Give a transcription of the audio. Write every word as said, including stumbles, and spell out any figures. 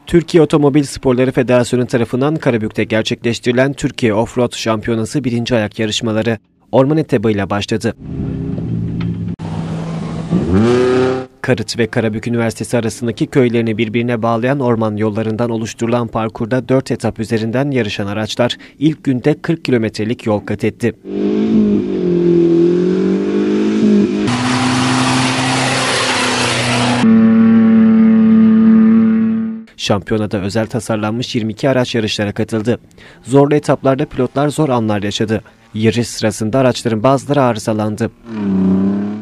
Türkiye Otomobil Sporları Federasyonu tarafından Karabük'te gerçekleştirilen Türkiye Offroad Şampiyonası birinci ayak yarışmaları orman etabıyla başladı. Karıt ve Karabük Üniversitesi arasındaki köylerini birbirine bağlayan orman yollarından oluşturulan parkurda dört etap üzerinden yarışan araçlar ilk günde kırk kilometrelik yol kat etti. Şampiyonada özel tasarlanmış yirmi iki araç yarışlara katıldı. Zorlu etaplarda pilotlar zor anlar yaşadı. Yarış sırasında araçların bazıları arızalandı.